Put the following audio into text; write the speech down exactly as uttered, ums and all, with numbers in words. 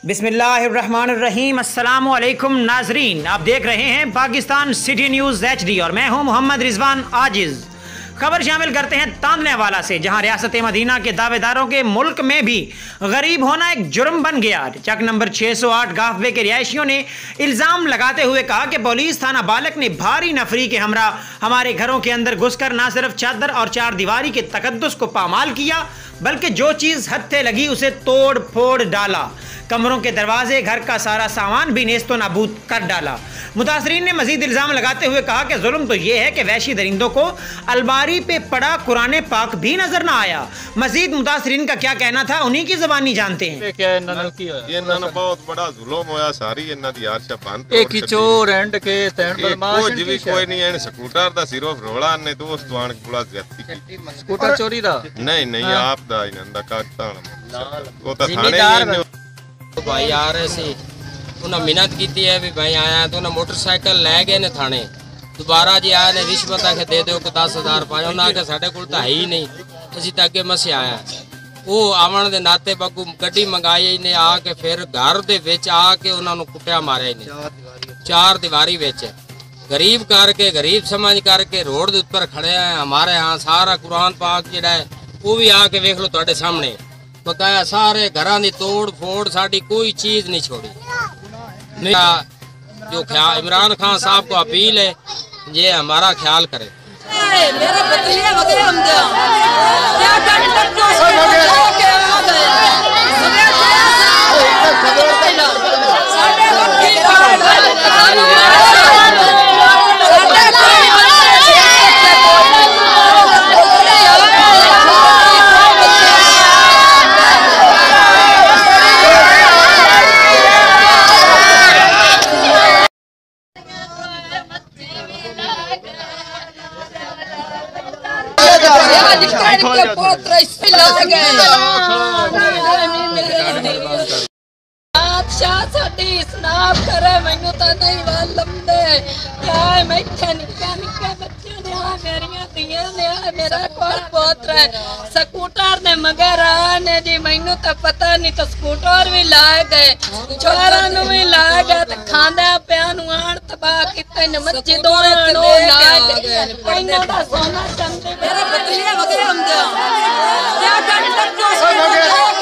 बिस्मिल्लाहिर्रहमानिर्रहीम। अस्सलाम वालेकुम नाजरीन, आप देख रहे हैं Pakistan city news H D और मैं हूं मोहम्मद रिजवान आजिज़। खबर शामिल करते हैं तानने वाला से, जहां रियासत मदीना के दावेदारों के मुल्क में भी गरीब होना एक जुर्म बन गया। चक नंबर छः सौ आठ गाफवे के रिहायशियों ने इल्ज़ाम लगाते हुए कहा कि पुलिस थाना बालक ने भारी नफरी के हमरा हमारे घरों के अंदर घुसकर न सिर्फ चादर और चार दीवारी के तकद्दुस को पामाल किया, बल्कि जो चीज़ हत्थे लगी उसे तोड़ फोड़ डाला। कमरों के दरवाजे, घर का सारा सामान भी नेस्तो नाबूद कर डाला। मुतासरीन ने मजीद इल्ज़ाम लगाते हुए कहा कि जुल्म तो ये है कि वहशी दरिंदों को अलमारी पे पड़ा कुरान पाक भी नजर ना आया। मजीद मुतासरीन का क्या कहना था, उन्हीं की ज़बानी जानते हैं। ये बहुत बड़ा जुल्म होया सारी इन्हां दी यार शपान एक चोर एंड के तैन बदमाश कुछ भी कोई नहीं है। स्कूटर दा सिर्फ रोड़ा ने दोस्त वाण बड़ा ज्यादती की। स्कूटर चोरी दा नहीं नहीं आप दा इन्हां दा कागतान वो तो थाने भाई आ रहे सी, उन्हें मिन्नत की है भी भाई आया तो उन्हें मोटरसाइकिल लै गए ने थाने। दोबारा जी आया ने रिश्वत आके दे दो दस हज़ार पाए, उन्हें आके साढ़े कोल तो है ही नहीं, असी तो अगे मसे आया। वो आवन के नाते बागू गड्डी मंगाई ने, आके फिर घर दे विच आके उन्होंने कुटिया मारे ने चार दीवारी विच। गरीब करके गरीब समझ करके रोड के ऊपर खड़े हैं। हमारे यहाँ सारा कुरान पाक जिहड़ा है वो भी आके वेख लो तुहाडे सामने, बकाया सारे घरां दी तोड़ फोड़, साड़ी कोई चीज नहीं छोड़ी। मेरा जो ख्याल इमरान खान साहब को अपील है, ये हमारा ख्याल करे। स्कूटर ने मगर आने जी मैनू तो पता नहीं, तो स्कूटर भी ला गए, छोरा नू भी ला गए, तो खांदा पिया नू आण तबाह कीते ने, मस्जिदों नो ला गए। इन्हां दा सोना चंदे मेरा बदलिया वगैरह हम क्या कर